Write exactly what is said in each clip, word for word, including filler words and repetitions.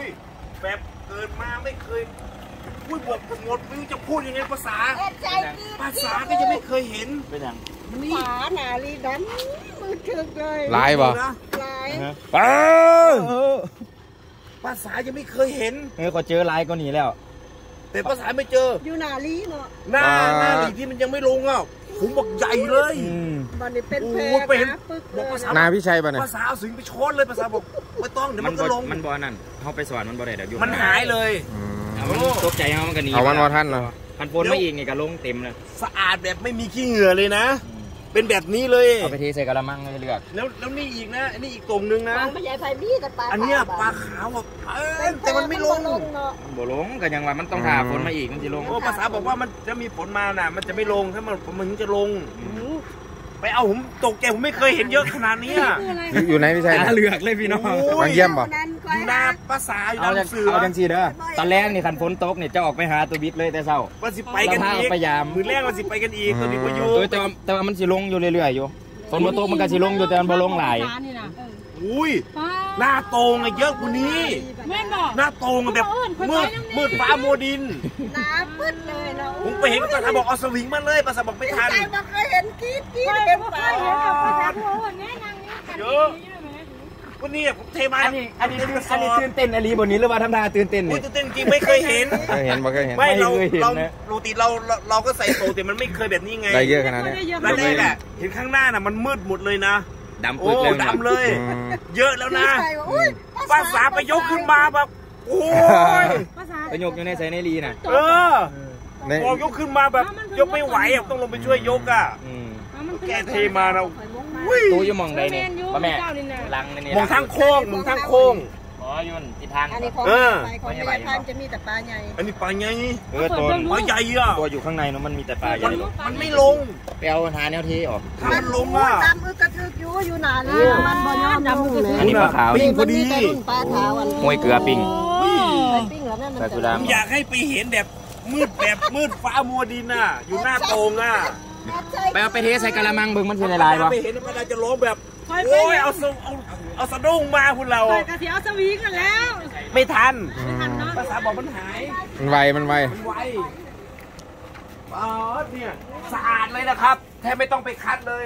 แบบเกิดมาไม่เคยพูดบอกหมดไม่รู้จะพูดยังไงภาษาภาษาก็ยังไม่เคยเห็นเป็นยังฝาหนาลีดำมือถึกเลยลายบ่ลายเออภาษายังไม่เคยเห็นเออก็เจอลายก็หนีแล้วแต่ภาษาไม่เจออยู่หนาลีเนาะหน้าหน้าลีที่มันยังไม่ลงอ่ะผมบอกใหญ่เลยมันนี่เป็นแพร่นะบอกภาษานาพี่ชัยป่ะเนี่ยภาษาเอาสิงไปช้อนเลยภาษาบอกไม่ต้องเดี๋ยวมันก็ลงมันบอนั่นเขาไปสอนมันบอได้เดี๋ยวอยู่มันหายเลยตกใจเขามันก็หนีเอามันมาท่านเนาะพันโฟนไม่อีกนี่ก็ลงเต็มเลยสะอาดแบบไม่มีขี้เหงื่อเลยนะเป็นแบบนี้เลยเอาไปเทใส่กระมังเลยเลือกแล้วแล้วนี่อีกนะอันนี้อีกตรงนึงนะไม่ใช่ไฟมีแต่ปลาอันนี้ปลาขาวแบบแต่มันไม่ลงมันบ่ลงก็ยังว่ามันต้องหาฝนมาอีกมันจะลงภาษาบอกว่ามันจะมีฝนมาน่ะมันจะไม่ลงถ้ามันมันถึงจะลงไปเอาผมตกใจผมไม่เคยเห็นเยอะขนาดนี้อยู่ไหนพี่ชัยเลือกเลยพี่น้องมาเยี่ยมป่ะอยู่หน้าภาษาอยู่ดังสื่อเอาจังสีเด้อตอนแรกนี่คันฝนตกเนี่ยจะออกไปหาตัวบิดเลยแต่เช้าว่าสิไปกันอีกมือแรกว่าสิไปกันอีกตัวนี้ก็อยู่แต่ว่าแต่ว่ามันสิลงอยู่เรื่อยๆอยู่ฝนมาตกมันก็สิลงอยู่แต่มันบ่ลงหลายอุ้ยหน้าโตงเยอะกว่านี้หน้าโตงแบบมืดมืดฟ้าโมดินหน้ามืดเลยเราผมไปเห็นภาษาบอกเอาสวิงมาเลยภาษาบอกไม่ทันไม่เคยเห็นกีดกีดเห็นปลาเห็นกับภาษาพวกนี้นั่งนี่เยอะวันนี้ผมเทมาอันนี้อันนี้อันนี้ตื่นเต้นอะไรบนนี้หรือว่าทำท่าตื่นเต้นตื่นเต้นจริงไม่เคยเห็นเคยเห็นไม่เคยเห็นไม่เราเราปกติเราเราก็ใส่โตแต่มันไม่เคยแบบนี้ไงได้เยอะขนาดนี้แล้วนี่แหละเห็นข้างหน้าน่ะมันมืดหมดเลยนะดำปื้ดเลยดำเลยเยอะแล้วนะภาษาไปยกขึ้นมาแบบโอ้ยไปยกอยู่ในใส่ในรีน่ะเออพอยกขึ้นมาแบบยกไม่ไหวอ่ะต้องลงไปช่วยยกอ่ะแกเทมาเราตู้ยมองใดเนี่ยป้าแม่ลังนี่มองทางโค้งมองทางโค้งอ๋อยุ่นทิศทางอันนี้ของของยายพันจะมีแต่ปลาใหญ่อันนี้ปลาใหญ่เออตัวปลาใหญ่อ่ะตัวอยู่ข้างในเนาะมันมีแต่ปลาใหญ่มันไม่ลงไปเอาหาแนวเทออกถ้ามันลงอ่ะดำอึกกระทึกอยู่อยู่หนาเลยมันบ่ยอมดำอึกอันนี้ปลาขาวปิ้งพอดีปลาขาวอันมวยเกลือปิ้งปิ้งแล้วนั่นมันอยากให้ไปเห็นแบบมืดแบบมืดฟ้ามัวดินน่ะอยู่หน้าโตงอ่ะไปเอาไปเทใส่กระมังเบิ่งมันเป็นลายวะไปเห็นมันจะร้องแบบโอ้ยเอาเอาเอาสะดุ้งมาคุณเรากระเทียมสวีกันแล้วไม่ทันภาษาบอกมันหายมันไวมันไวมันไวอ๋อเนี่ยสะอาดเลยนะครับแทบไม่ต้องไปคัดเลย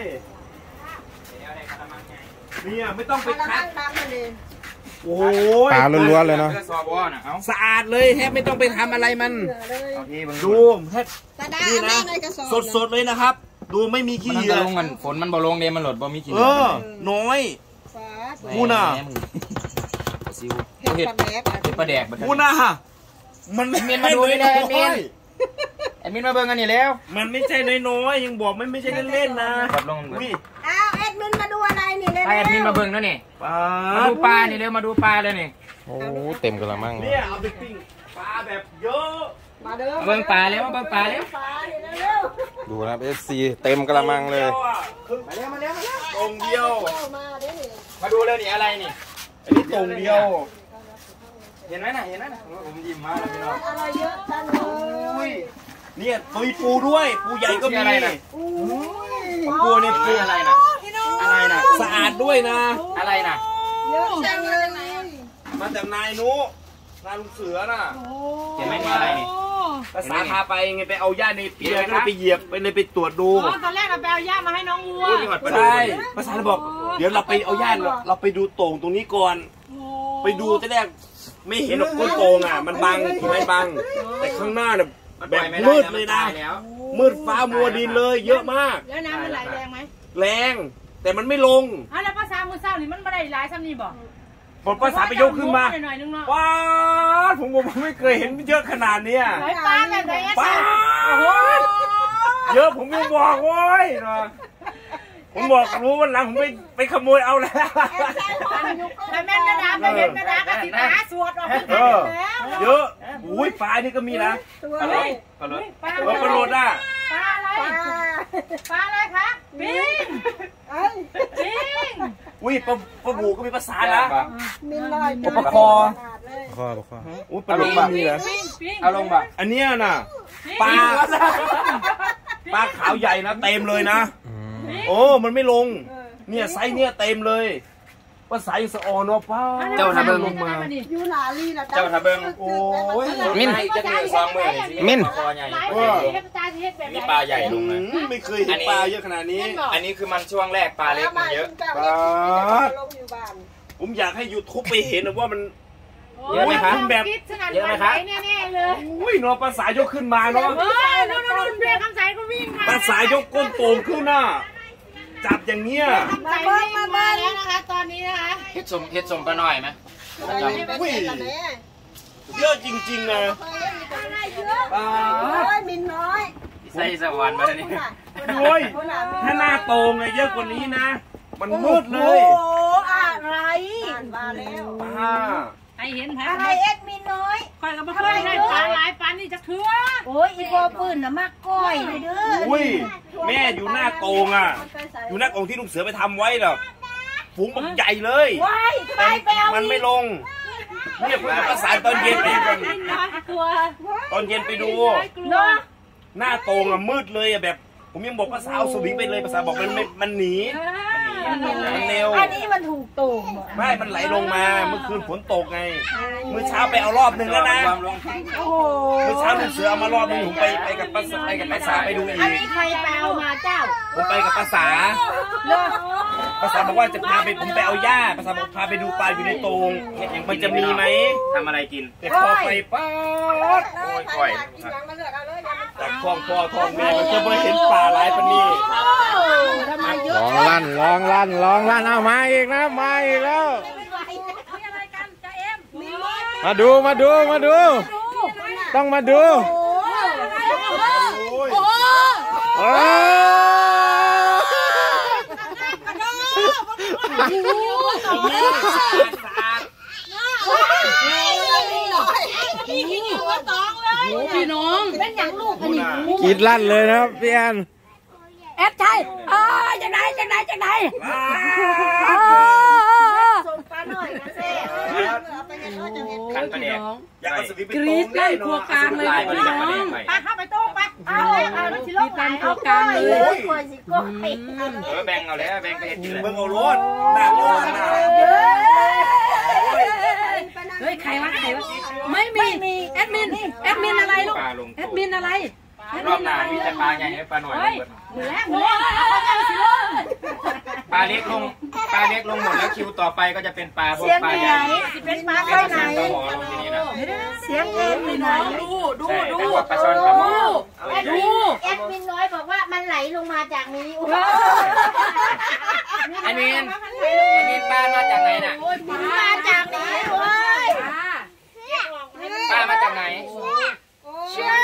เนี่ยไม่ต้องไปคัดโอ้ยปลาล้วนๆเลยเนาะสะอาดเลยแทบไม่ต้องไปทำอะไรมันดูแทบนี่นะสดๆเลยนะครับดูไม่มีขี้เหงื่อลงมันฝนมันบ่ลงเนี่ยมันหลดบ่มีขี้เหงื่อเออน้อยมูน่ะซิวเห็ดเห็ดปลาแดกมูน่ะมันแอดมินมาดูนี่เลยแอดมินแอดมินมาเบิ่งกันนี่แล้วมันไม่ใช่น้อยๆยังบอกมันไม่ใช่เล่นๆนะวิอ้าวแอดมินมาดูอะไรนี่เลยแอดมินมาเบิ่งแล้วนี่มาดูปลานี่เร็วมาดูปลาเลยนี่โอ้เต็มกระมังเนี่ยเอาไปปิ้งปลาแบบเยอะมาเด้อเบิ่งปลาแล้วมาเบิ่งปลาแล้วดูนะเอฟซีเต็มกระมังเลยมาเร็วมาเร็วมาเร็วตรงเดียวมาดูเลยนี่อะไรนี่อันนี้ตรงเดียวเห็นไหมน่ะเห็นไหมน่ะผมยิ้มมากเลยพี่น้องอะไรเยอะจังเลยเนี่ยมีปูด้วยปูใหญ่ก็มีปูเนี่ยปูอะไรน่ะอะไรน่ะสะอาดด้วยนะอะไรน่ะเยอะจังเลยมาจากนายนุนายลุงเสือน่ะเห็นไหมนี่อะไรนี่ภาษาพาไปไงไปเอาหญ้าในเปียก็ไปเหยียบไปเลยไปตรวจดูตอนแรกเราไปเอาหญ้ามาให้น้องวัวใช่ภาษาบอกเดี๋ยวเราไปเอาหญ้าเราไปดูโต่งตรงนี้ก่อนไปดูแต่แรกไม่เห็นหรอกต้นโต่งอ่ะมันบังไม่บังแต่ข้างหน้าเนี่ยแบบมืดเลยนะมืดฟ้ามัวดินเลยเยอะมากแล้วน้ำมันไหลแรงไหมแรงแต่มันไม่ลงอ๋อแล้วภาษามือเศร้านี่มันไม่ได้หลายซ้ำนี่บอกพอภาษาไปยกขึ้นมาว้าผมผมไม่เคยเห็นเยอะขนาดนี้ปลาแบบไหนปลาเยอะผมยังบอกโว้ยผมบอกรู้วันหลังผมไปไปขโมยเอาแล้วแม่แม่แม่ดาไปเห็นแม่ดากระติตาสวดออกไปแล้วเยอะอุ้ยปลานี่ก็มีนะปลาโรดปลาโรดปลาโรดอ่ะปลาอะไรปลาอะไรคะบิงบิงอุ้ยปลาปลาบูก็มีภาษาละมินลอยปลาคอคอคออุ้ยปลาลงแบบนี้เหรอเอาลงแบบอันเนี้ยน่ะปลาปลาขาวใหญ่นะเต็มเลยนะโอ้มันไม่ลงเนี่ยไซส์เนี่ยเต็มเลยภภาษาอิสอเนาะป้าเจ้าทะเบิงลงมายูนาลีนะเจ้าทะเบิงโอ้ยมินจะเหนือซองมือมินคอใหญ่นี่ปลาใหญ่ลงนะอืมไม่เคยเห็นปลาเยอะขนาดนี้อันนี้คือมันช่วงแรกปลาเล็กมันเยอะปลาผมอยากให้ยูทูบไปเห็นนะว่ามันเยอะไหมครับแบบเยอะไหมครับแน่ๆเลยอุ้ยเนาะภาษายกขึ้นมาเนาะเฮ้ยนู่นนู่นเบียร์คำใสก็วิ่งมาภาษายกก้นโต่งขึ้นน่ะจับอย่างเงี้ยใส่วิ่งมาแล้วนะคะตอนนี้นะคะเฮ็ดสมเฮ็ดสมปลาหน่อยไหมอุ้ยเยอะจริงๆนะปลามินน้อยใส่สวรรค์มาเนี่ยโอ้ยถ้าหน้าโตงอะเยอะกว่านี้นะ มันมืดเลยโอ้อะไรมาแล้วปลาไอเห็นอะไรเอ็ดมินน้อยคอยกับมาเคยได้ปลาหลายปลานี่จะเถื่อโอ้ยอีพอปืนน่ะมากก้อยเลยเด้ออุ้ยแม่อยู่หน้าโตงอ่ะอยู่หน้าโตงที่ลุงเสือไปทำไว้หรอฝูงมันใหญ่เลยว้ายใครไปเอามันไม่ลงเนี่ยผมประสานตอนเย็นไปกันกลัวตอนเย็นไปดูเนาะหน้าโตงอะมืดเลยอะแบบ ผมยังบอกภาษาเอาสวิงไปเลยภาษาบอกมันไม่มันหนีมันเร็วอันนี้มันถูกตูมไม่มันไหลลงมาเมื่อคืนฝนตกไงเมื่อเช้าไปเอารอบหนึ่งแล้วนะโอ้โหเมื่อเช้าลุงเสือเอามารอบหนึงผมไปไปกับภาษาไปกับภาษาไปดูอีอันกนี้ใครไปเอามาเจ้าผมไปกับภาษาเนาะภาษาบอกว่าจะพาไปผมไปเอาหญ้าภาษาบอกพาไปดูปลาอยู่ในโตงมันจะมีไหมทำอะไรกินแต่พอไปป๊าดโอ้ยก่อยจากท้องพ่อท้องแม่มันจะไม่เห็นปลาหลายปานนี้ทำไมเยลอะองลั่นลองลั่นลองลั่นเอามาอีกนะมาอีกแล้วอะไรกันจะเอ็มมาดูมาดูมาดู ต้องมาดูโอ้ยโอ้พี่น้องเป็นอย่างลูกอันนี้กรีดลั่นเลยนะครับพี่แอนแอดใช่เออจะไหนจะไหนจะไหนเออส่งปลาหน่อยนะเซ่ขันปลาแดกอยากเอาสวิงไปกโตรี๊งดลั่นครัวกลางเลยลายปลาแดกปลาแดกไปเข้าไปโต๊ะไปเอาเลยเอาเลยสิลูกกลางครัวกลางเลยกล้วยสิกล้วยเออแบ่งเอาแล้วแบ่งไปเห็ดกินเลยเบิ่งเอารถหน้าโตงหน้าเฮ้ยใครวะใครวะไม่มีแอดมินแอดมินอะไรลูกปลาลงแอดมินอะไรรอบหน้ามีแต่ปลาใหญ่ให้ปลาหน่อยเฮ้ยหมดแล้วหมดแล้วเอาสิลูกปลาเล็กลงปลาเล็กลงหมดแล้วคิวต่อไปก็จะเป็นปลาพวกเสียงปลาไหใหญ่นเป็นปลาแล้วไข่ก็ไหนเสียงปลาหมอลงทีนี้นะเสียงเอ็ดมินน้อยดูดูใช่ดูแต่พวกปลาช่อนปลาหมอดูแอดมินน้อยบอกว่ามันไหลลงมาจากนี้ไอมินไอมินปลามาจากไหนน่ะมาจากนี้เว้ยปลามาจากไหนเชื่อ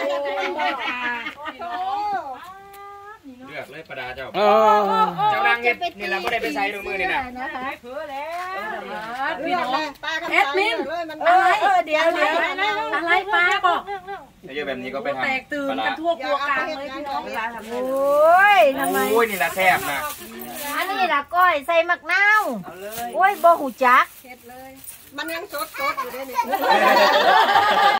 เลือกเลยปลาดาเจ้าเออเจ้านางเห็ดนี่เราไม่ได้ไปใช้ดูมือนี่นะพี่น้องแอดมินอะไรเออเดี๋ยวเดี๋ยวอะไรปลาบอกถ้าเยอะแบบนี้ก็ไปทำแตกตื่นกันทั่วครัวกลางเลยพี่น้องเวลาทำโอ้ยทำไมโอ้ยนี่ละแซ่บนะอันนี้ล่ะก้อยใส่มักนาวโอ้ยบ่หูจักมันยังสดๆอยู่ด้วยนี่